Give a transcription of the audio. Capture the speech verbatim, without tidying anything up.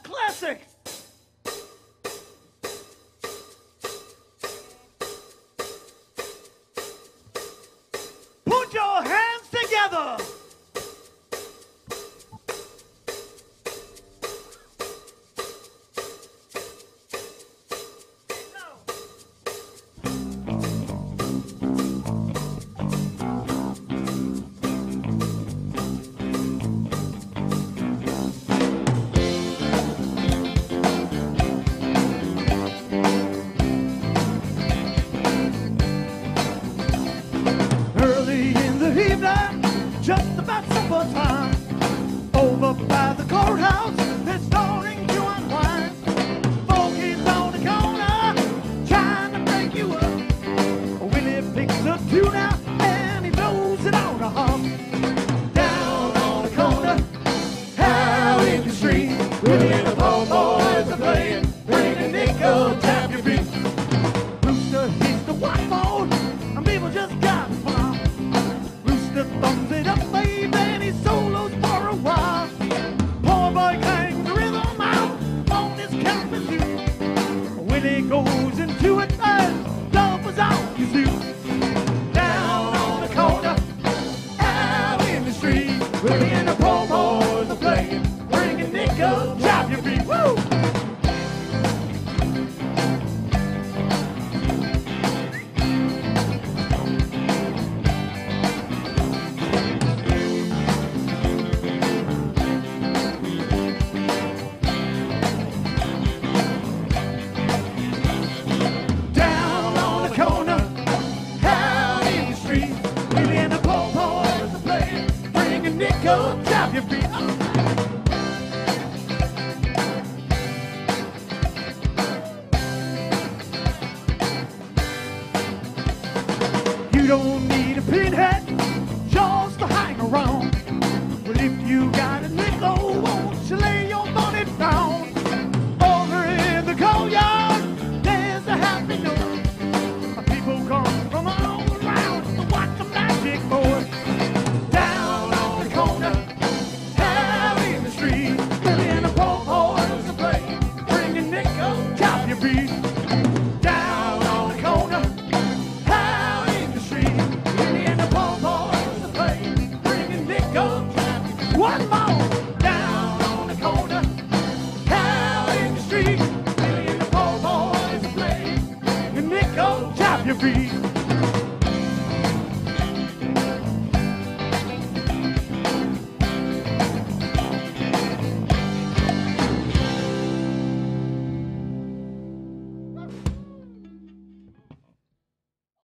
classic. Put your hands together. Just about supper time, over by the courthouse, they're starting to unwind. Fogerty's on the corner, trying to break you up. Willie picks a tune out and he blows it on a hump. Down on the corner, out in the street, Willie and the poor boys are playing, bring a nickel, tap your feet. Rooster hits the white ball, and people just got fun. Rooster thumbs it up, baby, and he solos for a while. Poor boy clangs the rhythm out on his kazoo. Willie goes into it as love was out his suit. Down on the corner, out in the street, Willie and the poor boys are playing, bring a nickel, drop your feet. Woo! Go tap your feet. Oh. You don't need a pinhead just to hang around. But if you got a nickel, won't you lay your money down? Over in the courtyard, there's a happy note. People come from all around to watch the magic board. Down on the corner, out in the street, Willie and the poor boys are playing, bringing nickel. One more. Down on the corner, out in the street, Willie and the poor boys are playing, bringing nickel. Tap your feet.